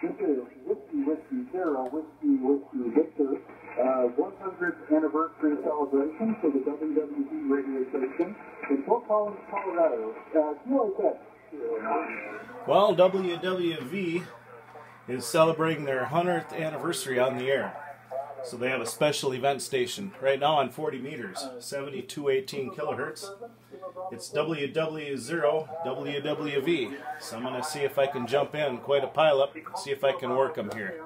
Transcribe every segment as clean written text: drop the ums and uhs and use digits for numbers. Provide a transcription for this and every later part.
This is Whiskey 0, Whiskey Victor, 100th anniversary celebration for the WWV radio station in Fort Collins, Colorado. Well, WWV is celebrating their 100th anniversary on the air. So they have a special event station right now on 40 meters, 7218 kilohertz. It's WW0WWV. So I'm going to see if I can jump in, quite a pileup, see if I can work them here.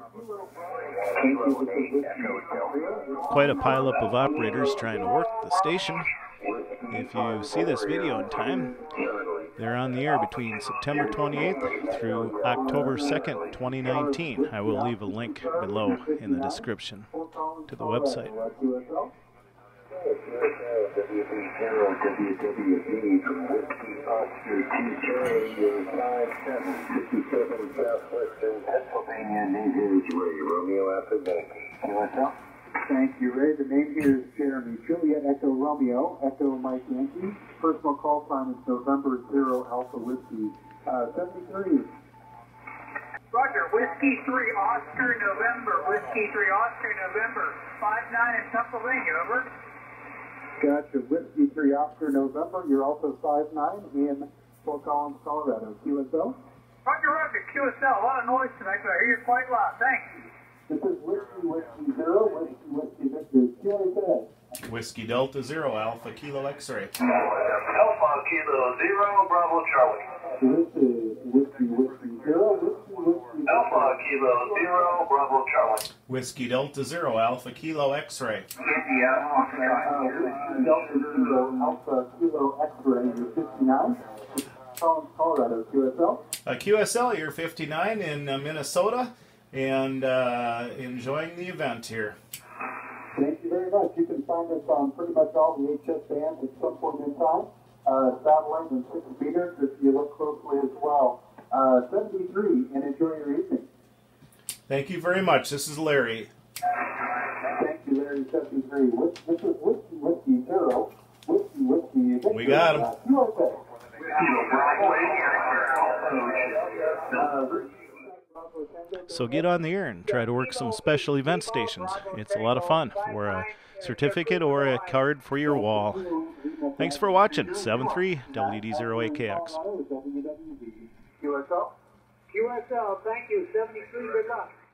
Quite a pileup of operators trying to work the station. If you see this video in time, they're on the air between September 28th through October 2nd, 2019. I will leave a link below in the description to the website. Thank you, Ray. The name here is Jeremy. Juliet Echo Romeo, Echo Mike Yankee. Personal call sign is November 0 Alpha Whiskey 73. Roger, Whiskey 3 Oscar November, Whiskey 3 Oscar November, 59 in Pennsylvania, over. Gotcha, Whiskey 3 Oscar November. You're also 59 in Fort Collins, Colorado. QSL? Roger, QSL. A lot of noise tonight, but I hear you quite loud. Thanks. This is Whiskey 0, Whiskey Victor. QSL. Whiskey Delta 0, Alpha Kilo X-ray. Alpha Kilo 0, Bravo Charlie. This is Whiskey 0, Whiskey Alpha Kilo 0, Bravo Charlie. Whiskey Delta 0, Alpha Kilo X-ray. Whiskey Delta 0, Alpha Kilo X-ray. You're 59. Colorado. QSL? QSL, you're 59 in Minnesota, and enjoying the event here. Thank you very much. You can find us on pretty much all the HS bands at some point in time. Satellite and 6 meters if you look closely as well. 73, and enjoy your evening. Thank you very much. This is Larry. Thank you, Larry. 73. This is Whiskey 0, Whiskey Victor. We got him. So get on the air and try to work some special event stations. It's a lot of fun for a certificate or a card for your wall. Thanks for watching. 7-3 WD0AKX. QSL? QSL, thank you. 73, good luck.